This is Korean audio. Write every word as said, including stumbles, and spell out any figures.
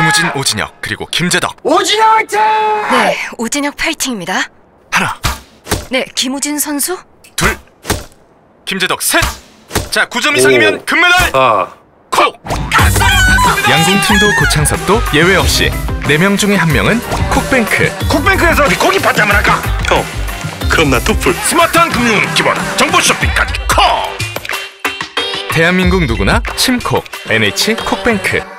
김우진, 오진혁, 그리고 김재덕. 오진혁 화이팅! 네, 오진혁 파이팅입니다. 하나, 네, 김우진 선수. 둘, 김재덕 셋. 자, 구 점 이상이면 금메달. 아, 콕! 양궁팀도 고창섭도 예외 없이 네 명 중에 한 명은 콕뱅크. 콕뱅크에서 어디 고기 파티 한번 할까? 형, 그럼 나 투풀. 스마트한 금융 기본 정보 쇼핑까지 콕! 대한민국 누구나 침콕. 엔에이치 콕뱅크.